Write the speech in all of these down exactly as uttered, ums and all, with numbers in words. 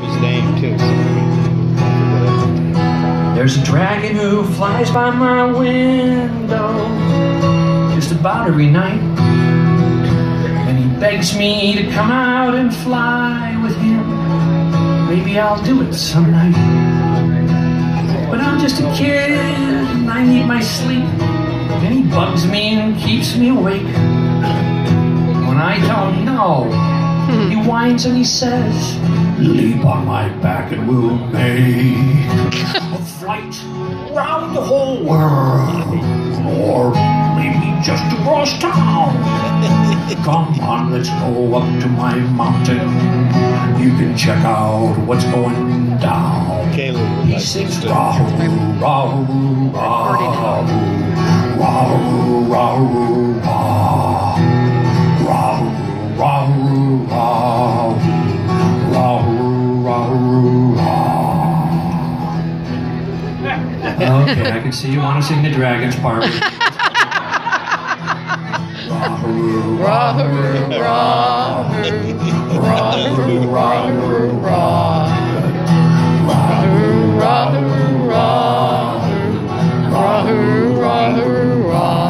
his name too. There's a dragon who flies by my window just about every night, and he begs me to come out and fly with him. Maybe I'll do it some night. But I'm just a kid and I need my sleep, and he bugs me and keeps me awake. When I don't know, he whines and he says, leap on my back and we'll make a flight round the whole world, or maybe just across town. Come on, let's go up to my mountain. You can check out what's going down. He sings Rahoo, Rahoo, Rahoo, Rahoo, Rahoo, Rahoo, Rahoo, Rahoo, Rahoo, Rahoo. Okay, I can see you want to sing the Dragons part. Rahoo, Rahoo, Rahoo, Rahoo, Rahoo, Rahoo. Rahoo, Rahoo, Rahoo, Rahoo,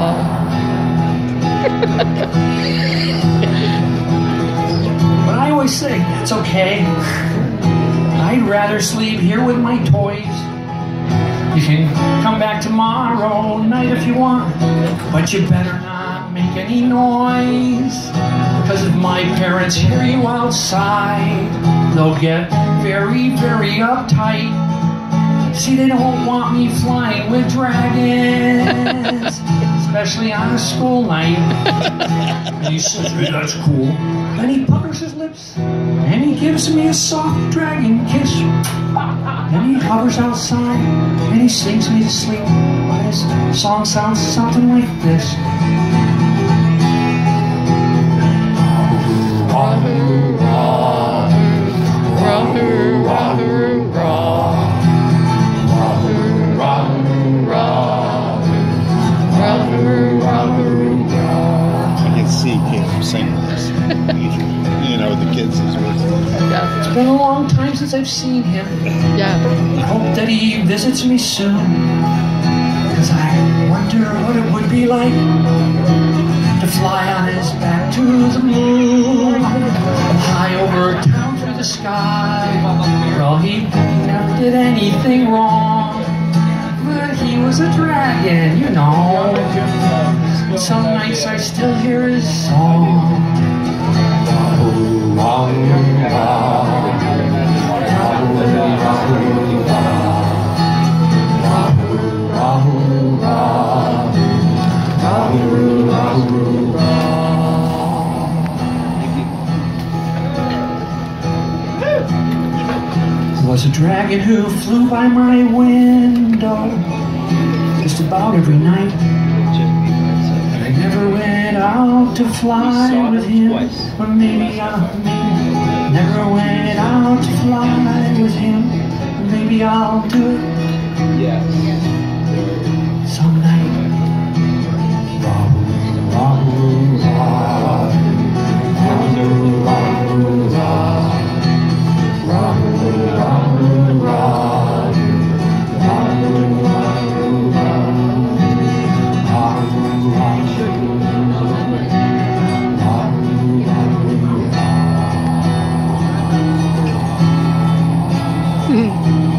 But I always say, it's okay. I'd rather sleep here with my toys. You can come back tomorrow night if you want, but you better not make any noise, because if my parents hear you outside, they'll get very, very uptight. See, they don't want me flying with dragons, especially on a school night. And he says, hey, that's cool. Then he puckers his lips, and he gives me a soft dragon kiss. Then he hovers outside, and he sings me to sleep. And his song sounds something like this. Rahoo, Rahoo, Rahoo, Rahoo, Rahoo. I can see Caleb singing this. You know, the kids is with. Yeah, it's been a long time since I've seen him. Yeah. I hope that he visits me soon, because I wonder what it would be like to fly on his back to the moon, high over town through the sky. Well, he never did anything wrong, but he was a dragon, you know. Some nights I still hear his song. There was a dragon who flew by my window just about every night. I never went out to fly with him, or maybe I'll maybe never went out to fly with him, or maybe I'll do it some night. Rahoo, Rahoo, Rahoo, Rahoo, Rahoo, Rahoo, Rahoo, Rahoo, Rahoo, Rahoo, Rahoo.